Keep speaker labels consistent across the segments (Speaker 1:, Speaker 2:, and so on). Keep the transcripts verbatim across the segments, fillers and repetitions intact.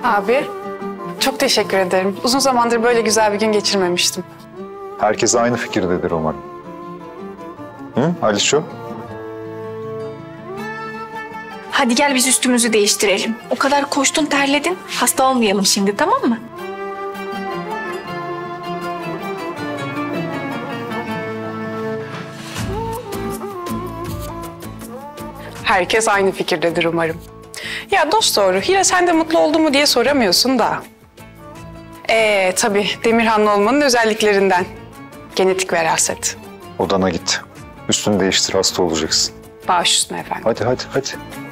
Speaker 1: Abi, çok teşekkür ederim. Uzun zamandır böyle güzel bir gün geçirmemiştim.
Speaker 2: Herkes aynı fikirdedir umarım. Hı Alişo?
Speaker 3: Hadi gel biz üstümüzü değiştirelim. O kadar koştun terledin. Hasta olmayalım şimdi, tamam mı?
Speaker 1: Herkes aynı fikirdedir umarım. Ya dost doğru, Hira sen de mutlu oldun mu diye soramıyorsun da. Ee tabii Demirhan'la olmanın özelliklerinden. Genetik veraset.
Speaker 2: Odana git. Üstünü değiştir, hasta olacaksın.
Speaker 1: Baş üstüne efendim.
Speaker 2: Hadi hadi hadi.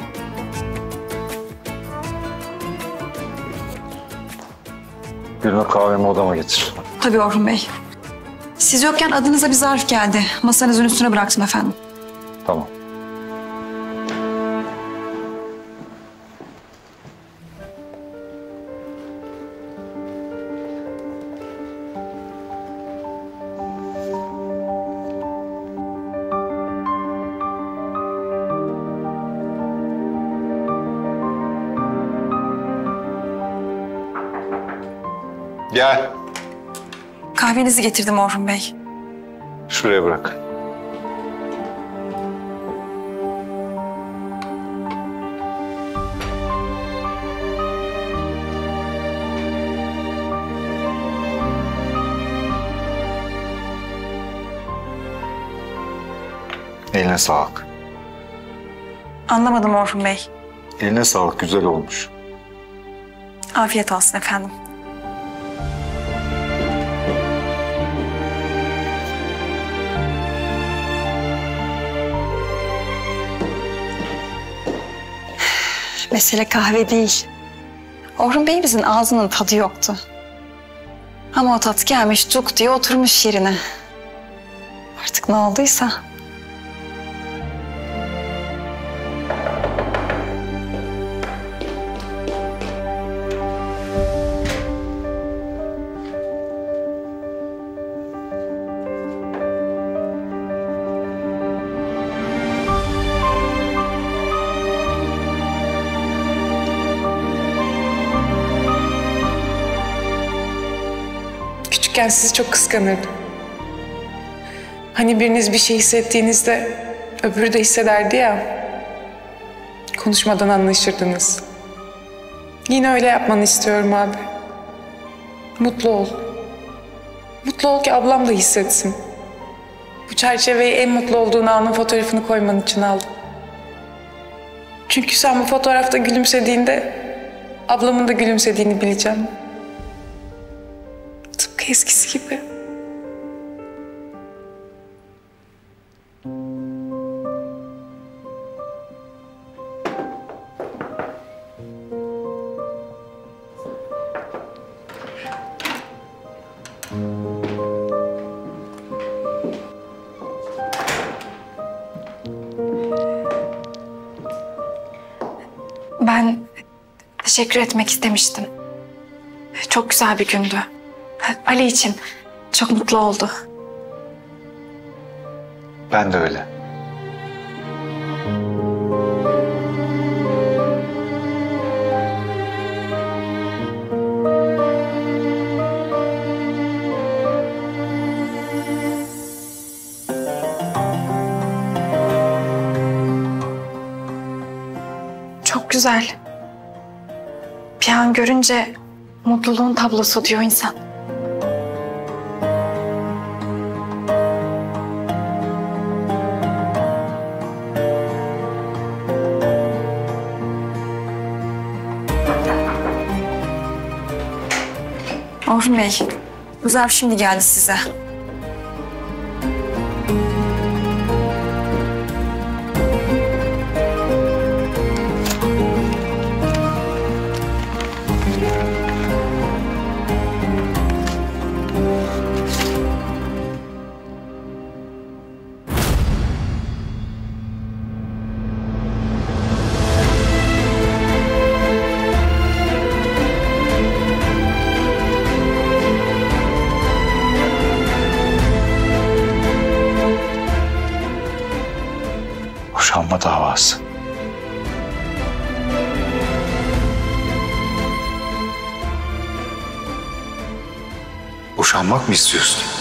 Speaker 2: Birine kahvemi odama getir.
Speaker 4: Tabii Orhun Bey. Siz yokken adınıza bir zarf geldi. Masanızın üstüne bıraktım efendim.
Speaker 2: Tamam. Gel.
Speaker 4: Kahvenizi getirdim Orhun Bey.
Speaker 2: Şuraya bırak. Eline sağlık.
Speaker 4: Anlamadım Orhun Bey.
Speaker 2: Eline sağlık, güzel olmuş.
Speaker 4: Afiyet olsun efendim. Mesele kahve değil. Orhun Bey'imizin ağzının tadı yoktu. Ama o tat gelmiş cuk diye oturmuş yerine. Artık ne olduysa.
Speaker 1: Küçükken sizi çok kıskanırdım. Hani biriniz bir şey hissettiğinizde öbürü de hissederdi ya. Konuşmadan anlaşırdınız. Yine öyle yapmanı istiyorum abi. Mutlu ol. Mutlu ol ki ablam da hissetsin. Bu çerçeveyi en mutlu olduğun anın fotoğrafını koyman için aldım. Çünkü sen bu fotoğrafta gülümsediğinde ablamın da gülümsediğini bileceğim. Tıpkı eskisi gibi.
Speaker 3: Ben teşekkür etmek istemiştim. Çok güzel bir gündü. Ali için çok mutlu oldu.
Speaker 2: Ben de öyle.
Speaker 3: Çok güzel. Bir an görünce mutluluğun tablosu diyor insan.
Speaker 4: Orhun Bey, bu zarf şimdi geldi size.
Speaker 2: Boşanma davası. Boşanmak mı istiyorsun?